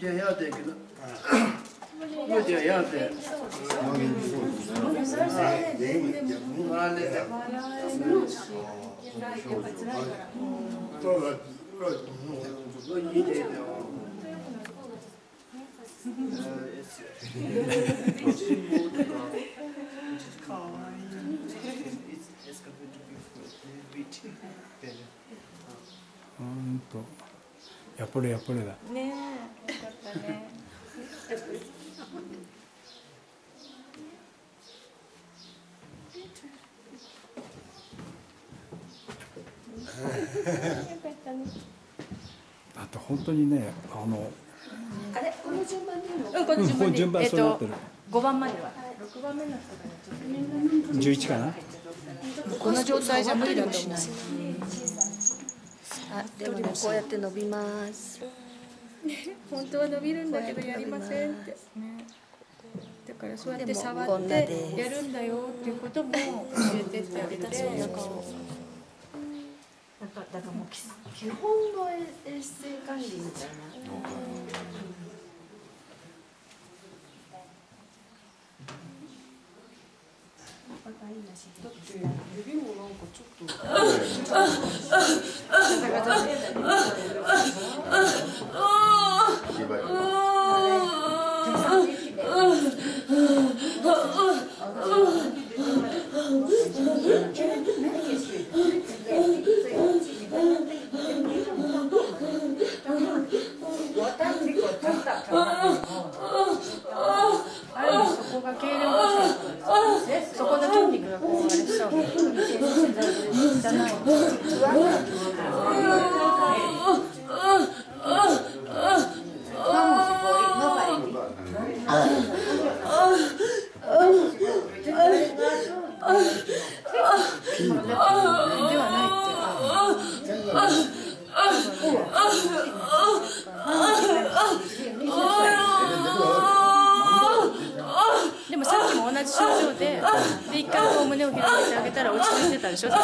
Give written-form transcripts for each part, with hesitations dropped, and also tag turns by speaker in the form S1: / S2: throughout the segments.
S1: 点要得，给他6点要得。
S2: やっぱりやっぱりだ。
S3: ねえ、よかったね。
S2: あと本当にね、
S3: あれ、この順番でいいの？
S2: この順番そうなってる。
S3: 5番までは。6番目の人がちょっと
S2: 11かな。
S4: この状態じゃ無理だと思う。あ、でもこうやって伸びます。
S3: 本当は伸びるんだけどやりませんって。だからそうやって触ってやるんだよっていうことも教えてってあげて。
S4: だからもう基本の衛生管理みたいな。指もなんかちょっと。
S3: そこが軽量そこの筋肉がこうあれしちゃうじゃない。ではないってでもさっきも同じ症状で一回こう胸を広げてあげたら落ち着いてたでしょ。だ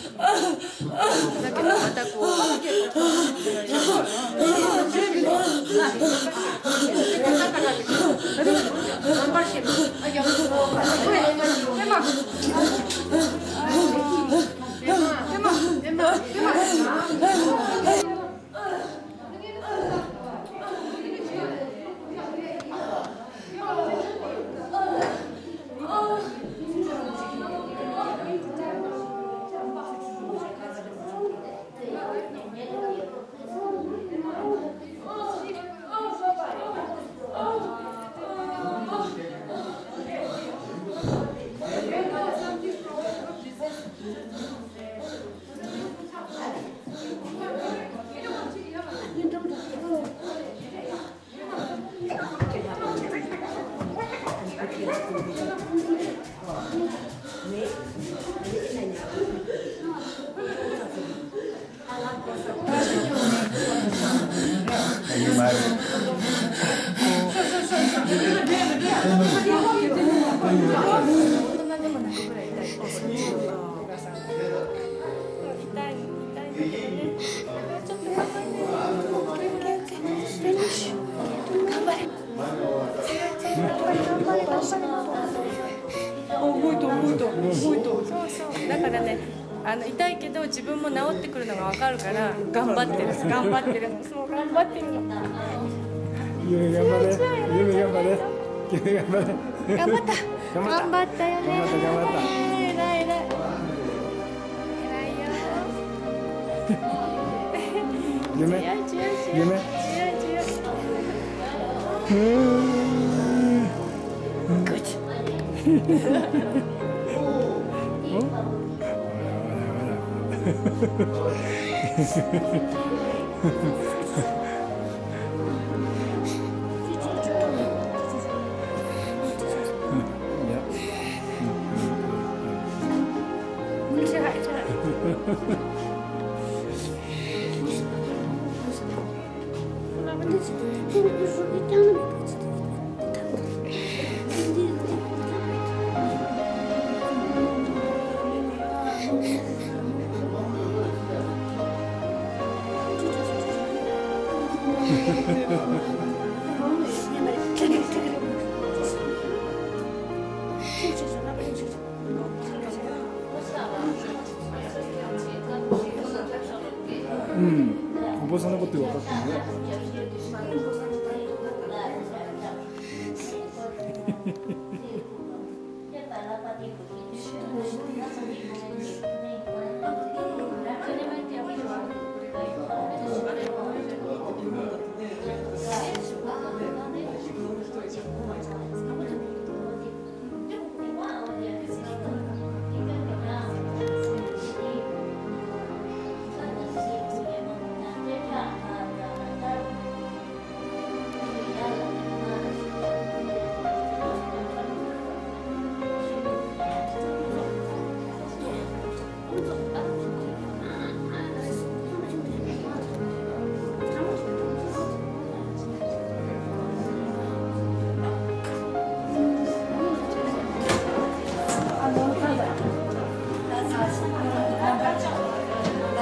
S3: けどまたこうだからね、痛いけど自分も治ってくるのが分かるから頑張ってるそう頑張ってるの。
S2: 夢頑張れ、夢頑張れ、夢頑張れ。
S3: 頑張ったよね。
S2: 頑張った。
S3: 偉いよ。
S2: 夢。 うんお坊さんのこと分かってるね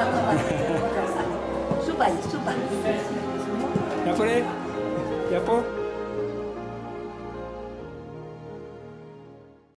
S2: Ya por